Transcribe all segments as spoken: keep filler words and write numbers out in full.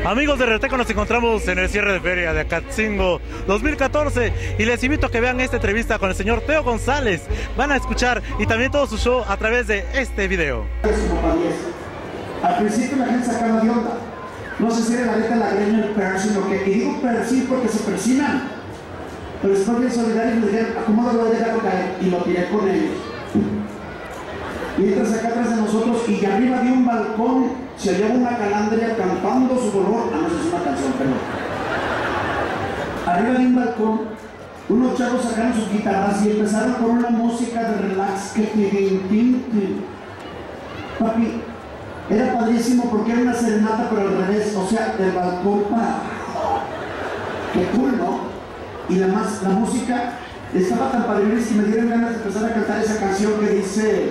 Amigos de Reteco, nos encontramos en el cierre de feria de Acatzingo dos mil catorce y les invito a que vean esta entrevista con el señor Teo González. Van a escuchar y también todo su show a través de este video. Al principio la gente sacaba de onda. No sé si era la letra la greña el persino, sino que, y digo persir porque se persinan. Pero después bien solidarios me dijeron, acomódalo de dejarlo caer, y lo tiré con ellos. Mientras acá atrás de nosotros, y arriba de un balcón, se hallaba una calandria cantando su dolor. Ah, no sé si es una canción, pero... Arriba de un balcón, unos chavos sacaron sus guitarras y empezaron con una música de relax que tin, tin, tin. Papi, era padrísimo porque era una serenata, pero al revés, o sea, del balcón para... Qué cool, ¿no? Y la, más, la música estaba tan padre que me dieron ganas de empezar a cantar esa canción que dice: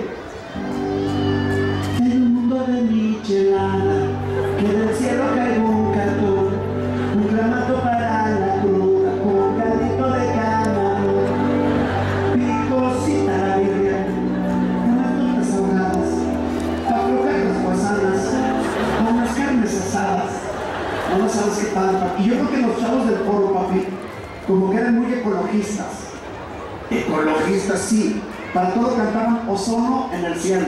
en un mundo de michelada, que del cielo cae un cartón, un clamato para la cruda, con caldito de camarón, picosita la birria, unas tortas ahogadas, para aflojar las guasanas, con unas carnes asadas. No sabes qué tal, papi. Y yo creo que los chavos del foro, papi, como que eran muy ecologistas. Ecologistas, sí. Para todo cantaban ozono en el cielo.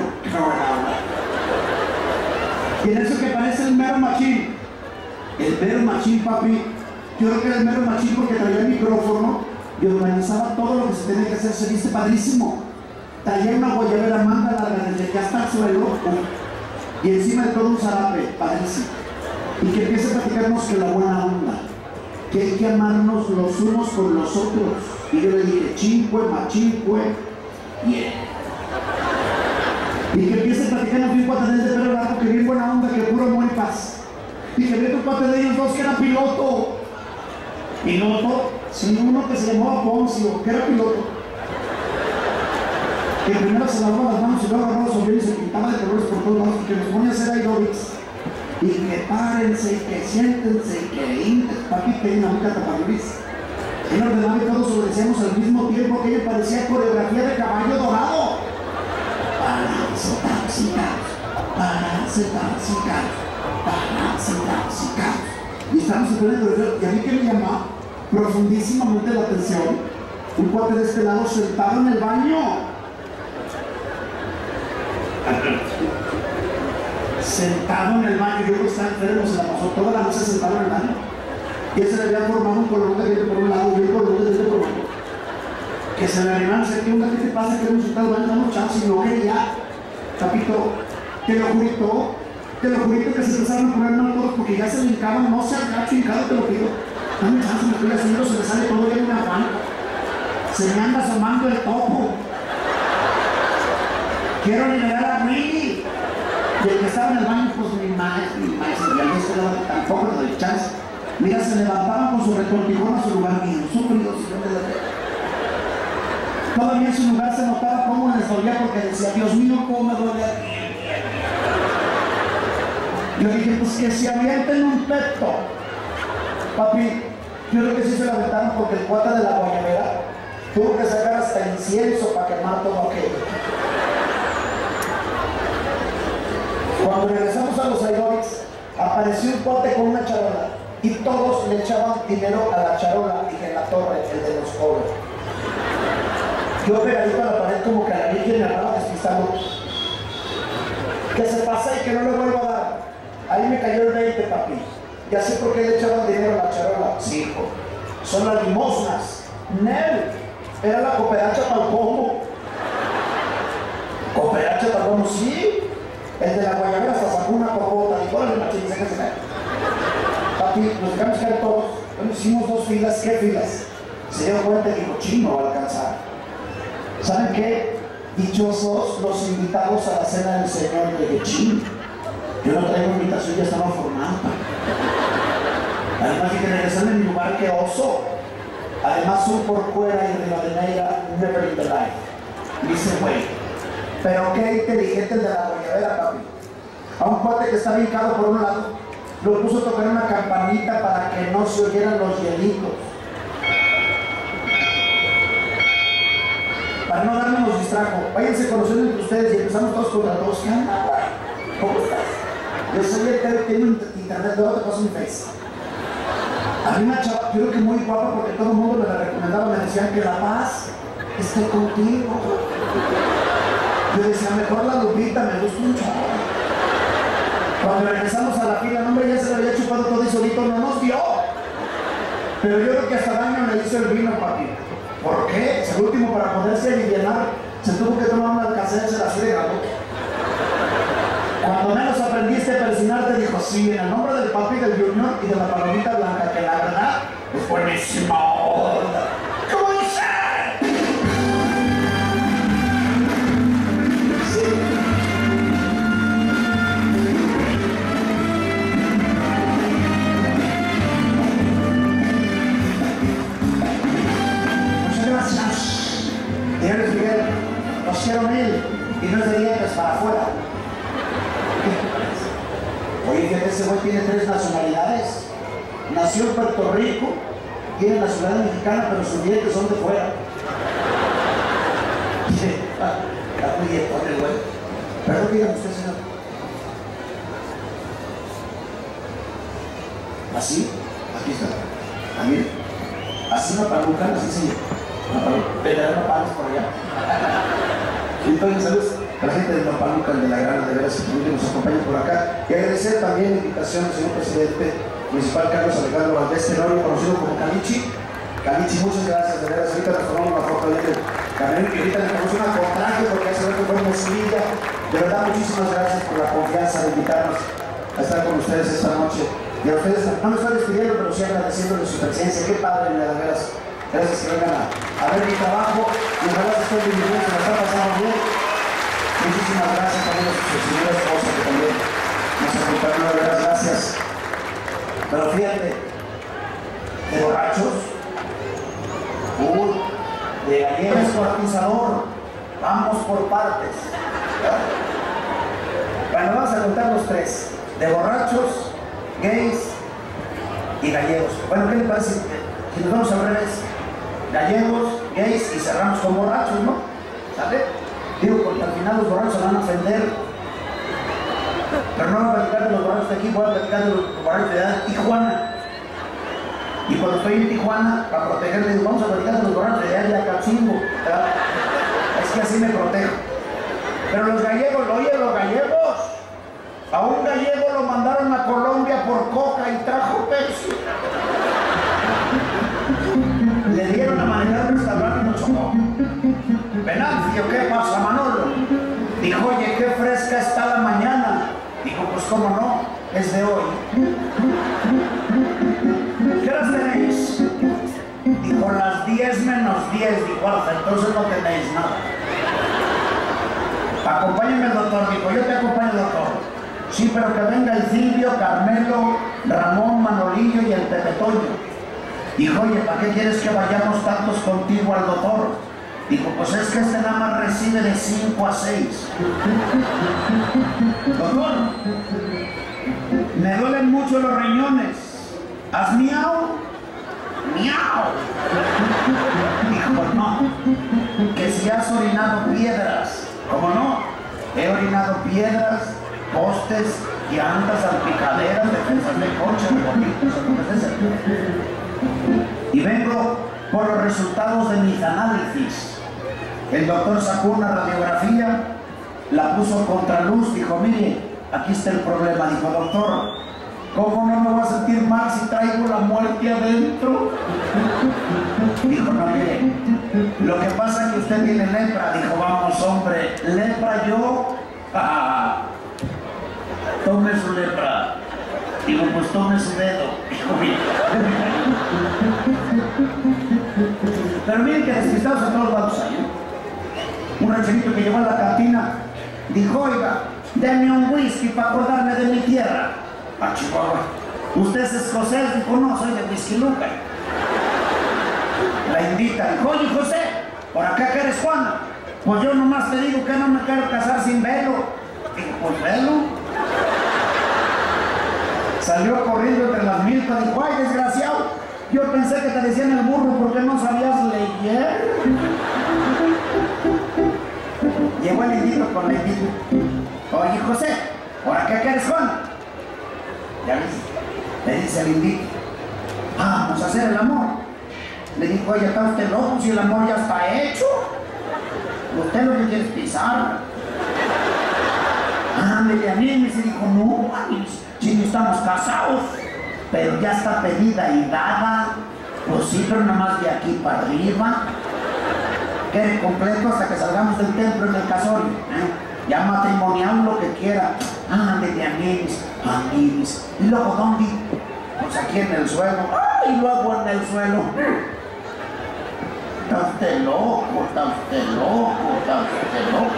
Y en eso que parece el mero machín. El mero machín, papi. Yo creo que era el mero machín porque traía el micrófono y organizaba todo lo que se tenía que hacer. Se viste padrísimo. Traía una guayabera manga larga desde que hasta el suelo. Y encima de todo un zarape, padrísimo. Y que empiece a platicarnos que la buena onda, que hay que amarnos los unos con los otros. Y yo le dije, chincue, machinque, yeah. Y que empiece a platicarnos de un cuate de pelo largo que bien buena onda, que puro amor y paz. Y que vi un cuate de ellos dos que era piloto. Piloto, sino uno que se llamaba Poncio, que era piloto. Que primero se lavaba las manos y luego agarraba los aviones y se pintaba de colores por todos lados, que nos ponía a hacer aeróbics. Y que párense, que siéntense, que hinten, papi, tengan una boca tapaduriz. Él ordenaba y todos obedecíamos al mismo tiempo, que ella parecía coreografía de caballo dorado. Pararse, taxicados, pararse, taxicados, pararse, taxicados. Y estamos en plena coreografía, y a mí que me llamaba profundísimamente la atención, un cuate de este lado sentado en el baño. Sentado en el baño, yo creo que estaba enfermo, se la pasó toda la noche sentado en el baño. Y él se le había formado un color de viento por un lado y un color de viento por otro. Que se le animaron, se que un ¿qué te pasa? Que hemos sentado en el baño, damos chance y no quería. Capito, te lo jurito, te lo jurito que se empezaron a poner mal todos porque ya se le hincaban, no se agacho hincado, te lo pido. Dame chance, me estoy haciendo, se le sale todo ya en una banca. Se me anda asomando el topo. Quiero liberar a Willy. Y el que estaba en el baño, pues mi madre, mi madre, ya no se tampoco le doy chance. Mira, se levantaban con su retortijón a su lugar mío, sufridos, todavía en su lugar se notaba cómo les dolía porque decía, Dios mío, cómo me duele aquí. Yo dije, pues que se avienten un peto. Papi, yo creo que sí se lo aventaron porque el cuate de la guayabera tuvo que sacar hasta incienso para quemar todo aquello. Cuando regresamos a los aeróbics, apareció un cuate con una charola y todos le echaban dinero a la charola y en la torre, el de los cobros. Yo pegadito a la pared como que a la virgen me andaba despistando. Que se pasa y que no le vuelvo a dar. Ahí me cayó el veinte, papi. Ya sé por qué le echaban dinero a la charola. Sí, hijo. Son las limosnas. Nel. Era la cooperacha para el pomo. ¿Cooperacha para el pomo? Sí. El de la guayabera hasta sacó una copota y todas las machines que se caen. Papi, nos dejamos caer todos. Bueno, hicimos dos filas. ¿Qué filas? Se dio cuenta que dijo, chino va a alcanzar. ¿Saben qué? Dichosos los invitados a la cena del Señor. Le dije, chino, yo no traigo invitación, ya estaba formada. Además de que regresan en mi lugar, que oso. Además, un por fuera y Rivadeneira, never in the life. Dice, güey. Pero qué inteligente el de la guayabera, papi. A un cuate que estaba hincado por un lado, lo puso a tocar una campanita para que no se oyeran los hielitos. Para no darme los distrajo. Váyanse conociendo entre ustedes y empezamos todos contra todos. ¿Qué onda? ¿Cómo estás? Yo soy el que tiene internet, luego te paso mi face. Había una chava, yo creo que muy guapa porque todo el mundo me la recomendaba, me decían que la paz esté contigo. Yo decía, mejor la Lupita, me gusta un chavo. Cuando regresamos a la fila, el hombre ya se lo había chupado todo y solito no nos dio. Pero yo creo que hasta daño le hizo el vino, papi. ¿Por qué? El último, para poderse aliviar, se tuvo que tomar una alcacelser así de gato. Cuando menos aprendiste a persinarte, dijo, sí, en el nombre del papi, del Junior y de la palomita blanca, que la verdad es buenísima. ¿Cómo dice? Sí. Muchas gracias. Señores Miguel, los quiero mil y no es de dientes para afuera. Oye, fíjate, ese güey tiene tres nacionalidades. Nació en Puerto Rico, tiene nacionalidad mexicana, pero sus dientes son de fuera. Está muy bien, el güey. Perdón, dígame usted, señor. ¿Así? Aquí está. Ah, mire. Así una paluca, así se llama. Una paluca. Vendrán una palos por allá. Entonces, saludos a la gente de Papaluca, de la Grana, de veras, que nos acompaña por acá. Y agradecer también la invitación al señor presidente municipal Carlos Alejandro Valdés Tenorio, conocido como Calichi. Calichi, muchas gracias, de veras. Ahorita nos tomamos una foto ahí del camión que ahorita le tomamos una contraje porque hace rato fue Mosquilla. De verdad, muchísimas gracias por la confianza de invitarnos a estar con ustedes esta noche. Y a ustedes, no me estoy despidiendo, pero sí agradeciéndoles su presencia. Qué padre, de veras. Gracias que vengan a, a ver mi trabajo y ojalá se estén divirtiendo, se la está pasando bien. Muchísimas gracias también a su señora esposa que también nos acompañó, de verdad, gracias. Pero fíjate, de borrachos, uy, de gallegas cuartizador, vamos por partes. ¿Verdad? Bueno, vamos a contar los tres, de borrachos, gays y gallegos. Bueno, ¿qué le parece si nos vamos al revés? Gallegos, gays y cerramos con borrachos, ¿no? ¿Sale? Digo, porque al final los borrachos se van a ofender. Pero no voy a platicar de los borrachos de aquí, voy a platicar de los borrachos de Tijuana. Y cuando estoy en Tijuana, para protegerme, digo, vamos a platicar de los borrachos de allá de Acatzingo. Es que así me protejo. Pero los gallegos, oye, los gallegos, a un gallego lo mandaron a Colombia por coca y trajo Pepsi. Le dieron a manejar el restaurante y no chocó. Venancio, ¿qué pasa, Manolo? Dijo, oye, qué fresca está la mañana. Dijo, pues cómo no, es de hoy. ¿Qué horas tenéis? Dijo, las diez menos diez. Dijo, hasta entonces no tenéis nada. Acompáñame el doctor. Dijo, yo te acompaño, doctor. Sí, pero que venga el Silvio, Carmelo, Ramón, Manolillo y el Pepe Toño. Dijo, oye, ¿para qué quieres que vayamos tantos contigo al doctor? Dijo, pues es que este nada más recibe de cinco a seis. Doctor, me duelen mucho los riñones. ¿Has miau? Miau. Dijo, no, que si has orinado piedras. ¿Cómo no? He orinado piedras, postes, llantas, salpicaderas, defensas de coche, bonitos, y vengo por los resultados de mis análisis. El doctor sacó una radiografía, la puso contra luz, dijo, mire, aquí está el problema. Dijo, doctor, ¿cómo no me voy a sentir mal si traigo la muerte adentro? Dijo, no, mire, lo que pasa es que usted tiene lepra. Dijo, vamos, hombre, lepra yo, ah, tome su lepra. Digo, pues tome su dedo. Dijo, mire. Pero miren que despistados a todos lados hay, ¿eh? Un rancherito que llegó a la cantina dijo, oiga, denme un whisky para acordarme de mi tierra. A Chihuahua. ¿Usted es escocés? Dijo, no, soy de Whisky Luca. La invita, dijo, oye, José, ¿por acá que eres Juana? Pues yo nomás te digo que no me quiero casar sin velo. Dijo, pues velo. Salió corriendo entre las milpas, dijo, ay, desgraciado, yo pensé que te decían el burro porque no sabías leer. Llegó el indito con el indito. Oye, José, ¿por acá que eres Juan? ¿Ya ves? Le dice al indito, vamos a hacer el amor. Le dijo, oye, está usted loco, si el amor ya está hecho. Usted lo que quiere es pisar. Ándele a mí, se dijo, no, si no estamos casados, pero ya está pedida y dada. Pues sí, pero nada más de aquí para arriba. Quede completo hasta que salgamos del templo en el casorio. ¿eh? Ya matrimonial lo que quiera. Ándele a mí, amigos. ¿Y luego dónde? Pues aquí en el suelo. ¡Ay! Y luego en el suelo. Está usted loco, está usted loco, está usted loco.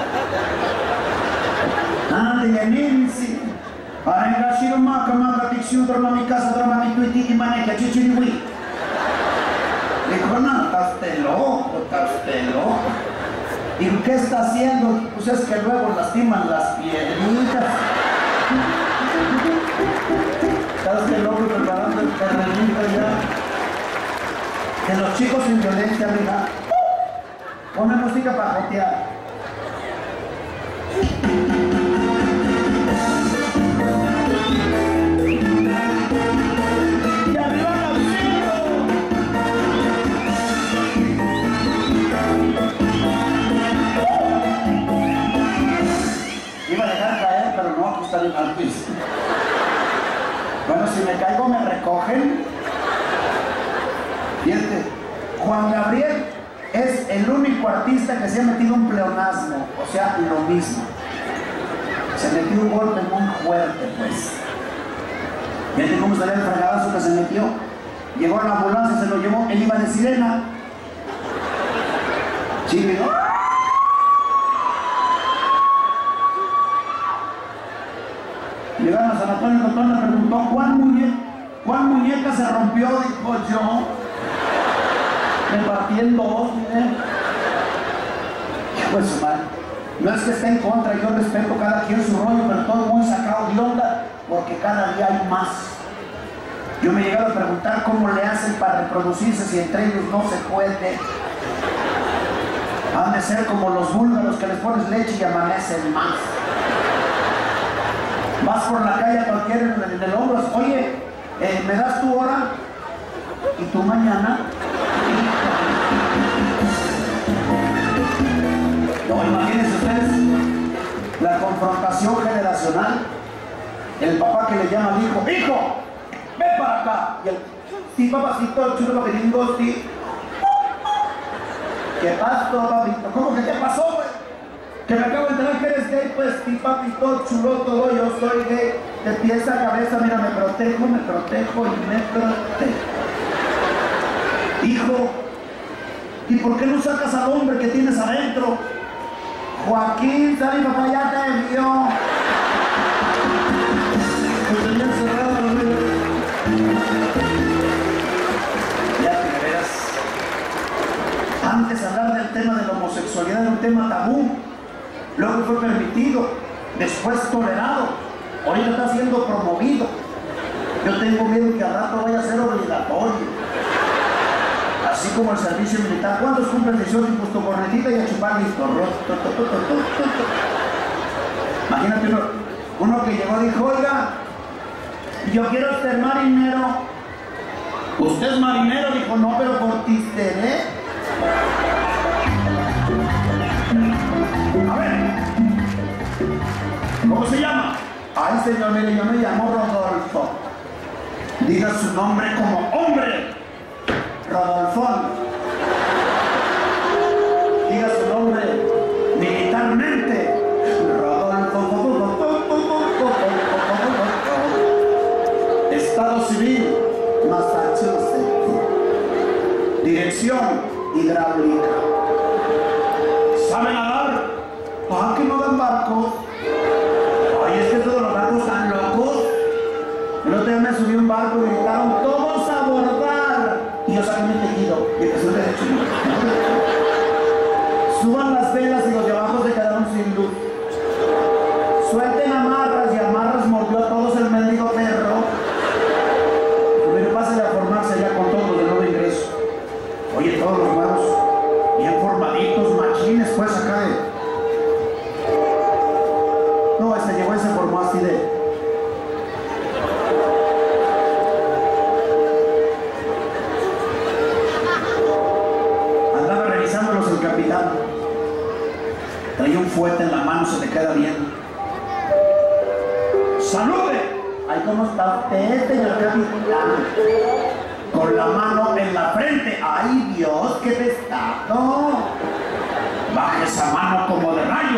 Ándele a mí, sí. Arenga shiromaka maka tixiu drama mi casa drama mi tuitiki maneka chichiriwi. Dijo, no, está usted loco, está usted loco. ¿Y qué está haciendo? Pues es que luego lastiman las piedritas. Está usted loco preparando el terrenito ya. De los chicos sin violencia, mira. Pone música para jotear. Al piso. Bueno, si me caigo me recogen. Fíjate, Juan Gabriel es el único artista que se ha metido un pleonasmo, o sea, lo mismo. Se metió un golpe muy fuerte, pues. Fíjate cómo salió el fregadazo que se metió. Llegó a la ambulancia, se lo llevó, él iba de sirena. Chile, ¿no? Llegaron a San Antonio, el doctor le preguntó, ¿cuál muñeca, ¿cuál muñeca se rompió? Dijo yo. Me partí en dos, ¿eh? Pues su madre. No es que esté en contra, yo respeto cada quien su rollo, pero todo muy sacado de onda, porque cada día hay más. Yo me he llegado a preguntar cómo le hacen para reproducirse si entre ellos no se puede. Han de ser como los búlgaros que les pones leche y amanecen más. Vas por la calle a cualquiera en el, el hombro, oye, eh, ¿me das tu hora? ¿Y tú mañana? No, imagínense ustedes la confrontación generacional. El papá que le llama al hijo, ¡hijo! ¡Ven para acá! Y el, sí, papacito, chulo, que tengo, sí. ¿Qué pasó, papito? ¿Cómo que qué pasó, güey? Que me acabo de enterar que eres gay, pues sí, papi, todo chulo, todo, yo soy gay. De pies a cabeza, mira, me protejo, me protejo y me protejo. Hijo, ¿y por qué no sacas al hombre que tienes adentro? Joaquín, sal y papá ya te vio. Pues tenía encerrado, amigo. Ya te veras. Antes hablar del tema de la homosexualidad era un tema tabú. Luego fue permitido, después tolerado, ahorita está siendo promovido. Yo tengo miedo que al rato vaya a ser obligatorio. Así como el servicio militar. ¿Cuántos cumplen dieciocho y pues tu cornetita y a chupar listo? Imagínate uno, uno que llegó y dijo, oiga, yo quiero ser marinero. ¿Usted es marinero? Dijo, no, pero por ti seré. A ver, ¿cómo se llama? Ay, señor, mire, yo me llamo Rodolfo. Diga su nombre como hombre. Rodolfón. Diga su nombre militarmente. Rodolfo. Estado civil, Massachusetts. Dirección hidráulica. ¿Sabe nadar? ¿Para qué no dan barcos? Oye, es que todos los barcos están locos. El otro día me subí a un barco y gritaron, todos a abordar. Y yo saqué mi tejido y empecé el derecho. Suban las velas y los de abajo se quedaron sin luz. Suelten amarras y amarras mordió a todos el mendigo perro. Pero pásale a formarse ya con todos los de nuevo ingreso. Oye, todos los nuevos, bien formaditos, machines, pues acá de... No, este llegó y se formó así de... fuete en la mano se le queda viendo. ¡Salude! Ay, ¿cómo está usted, señor capitán? Con la mano en la frente. ¡Ay, Dios, qué pesado! Baje esa mano como de rayo.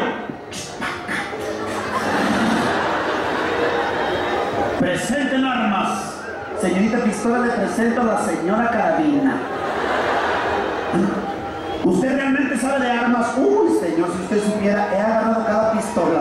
Presenten armas. Señorita Pistola, le presento a la señora Carabina. ¿Usted realmente sabe de armas? Uy, señor, si usted supiera, he agarrado cada pistola.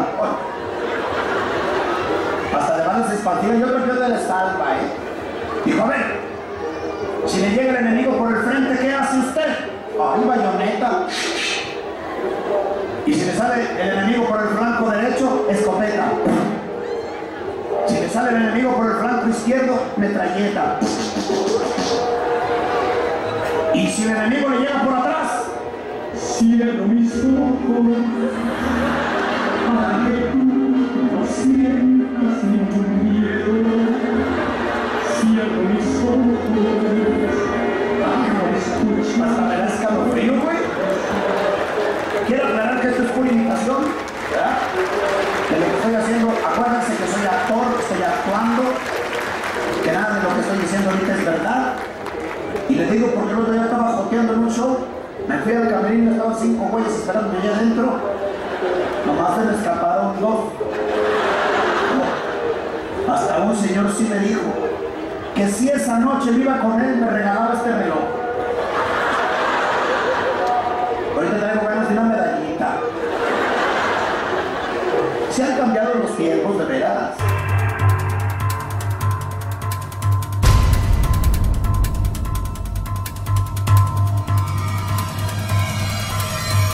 Hasta de balas expansivas, yo creo que de la salva, ¿eh? Dijo, a ver, si le llega el enemigo por el frente, ¿qué hace usted? Ay, bayoneta. Y si le sale el enemigo por el flanco derecho, escopeta. Si le sale el enemigo por el flanco izquierdo, metralleta. Y si el enemigo le llega por atrás, cierro mis ojos para que tú no sientas ningún miedo. Cierro mis ojos para que no escuches. Hasta me da escalofrío, güey. Quiero aclarar que esto es pura imitación, ¿verdad? De lo que estoy haciendo. Acuérdense que soy actor, estoy actuando, que nada de lo que estoy diciendo ahorita es verdad. Y les digo porque el otro día estaba joteando en un show, me fui al camerino, estaban cinco güeyes esperándome allá adentro, nomás se me escaparon dos. Hasta un señor sí me dijo que si esa noche me iba con él me regalaba este reloj.